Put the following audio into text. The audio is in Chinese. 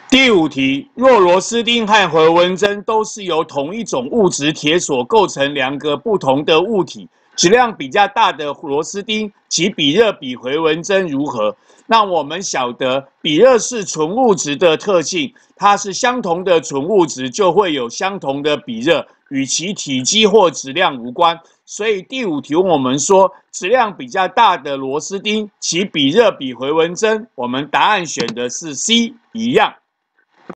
第五题，若螺丝钉和回纹针都是由同一种物质铁所构成两个不同的物体，质量比较大的螺丝钉，其比热比回纹针如何？那我们晓得，比热是纯物质的特性，它是相同的纯物质就会有相同的比热，与其体积或质量无关。所以第五题我们说，质量比较大的螺丝钉，其比热比回纹针，我们答案选的是 C， 一样。